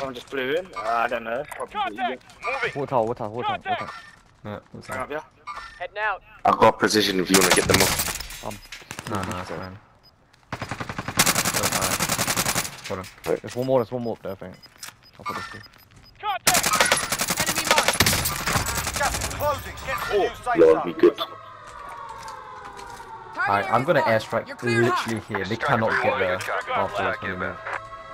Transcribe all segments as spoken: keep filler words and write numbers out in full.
Someone just blew in. Uh, I don't know. Contact! Moving! Water tower, water tower, water tower, water tower. Yeah, what's Hang that? up, yeah? Heading out. I've got precision if you want to get them off. Um, No, no, that's fine. Don't worry. Hold on. there's one more, there's one more up there, I think. I'll put this through. Contact! Enemy mark! Gas is closing. Get to the Oh, new safe Lord, be zone. good. Alright, I'm gonna airstrike literally here. They cannot get there after this when we move.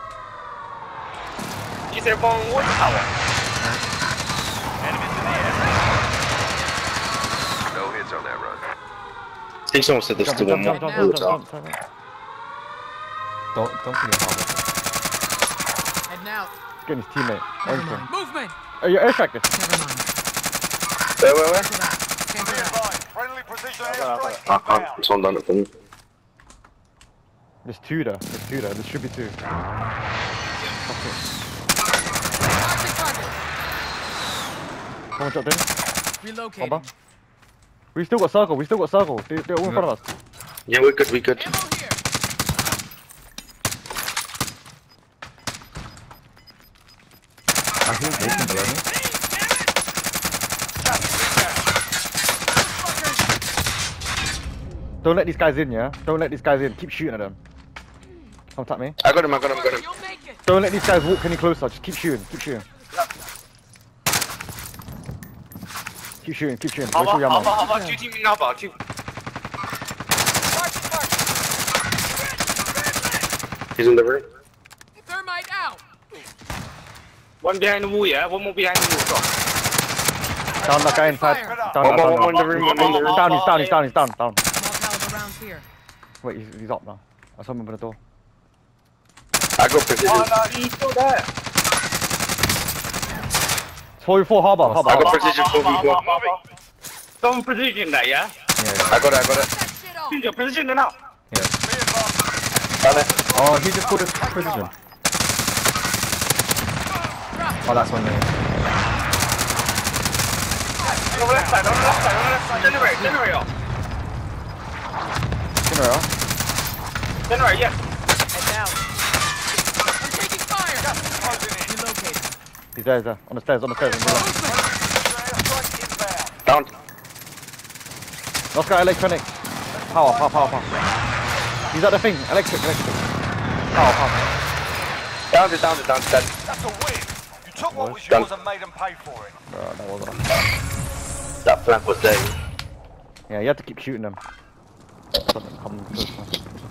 You said wrong water tower. Enemies in the air. No hits on that run. I think someone said there's Jump, still one jump, more. jump, jump, Water. jump, jump, jump, jump. Don't, don't put it hard. Heading out. He's getting his teammate. Everything. Movement. Oh, you're airstracted. Never mind. Where, where, where? Cancel that. Cancel Be that. advised. Friendly precision I airstrike I can't. inbound. Someone done it for me. There's two there, there's two there, there should be two. Toxic target. Someone dropped in. Relocating. Bomber. We still got circle, we still got circle. They, they're all in front of us. Yeah, we're good, we're good. Ammo here. I think walking below me. Don't let these guys in, yeah? Don't let these guys in. Keep shooting at them. Come tap me. I got him, I got him, I got him. You'll make it. Don't let these guys walk any closer. Just keep shooting. Keep shooting. Keep shooting. Keep shooting. Wait till Hava, your hava, man. hava. Two team in hava. Two. He's in the room. Thermite out. One behind the wall, yeah? One more behind the wall. Stop. Down that guy inside. Down, One down, more, down, one more in the down. room, one more in the room. Down, he's down, he's down, he's down, down. Small caliber rounds here. Wait, he's, he's up now. I saw him open the door. I got precision. Oh, no, he's still there. four v four harbour, harbour. I got harbour. precision for me. Go. Someone position that, yeah? Yeah, yeah. I got it, I got it. That shit off. Your position now. yeah. Done it. Oh, he just called it precision. Oh, that's on me. On the left side, on the left side, on the left side. Generate, generator. General. Generate, yes. Heading out. I'm taking fire. Relocating. He's there, he's there. On the stairs, on the stairs. On the left. Down. Last guy, electronic. Power, power, power, power. He's at the thing. Electric, electric. Power, power. Down, down, down, down. That's a win. You took what was yours and made them pay for it. Bro, that was on. That flank was there. Yeah, you have to keep shooting them. Something come close, man.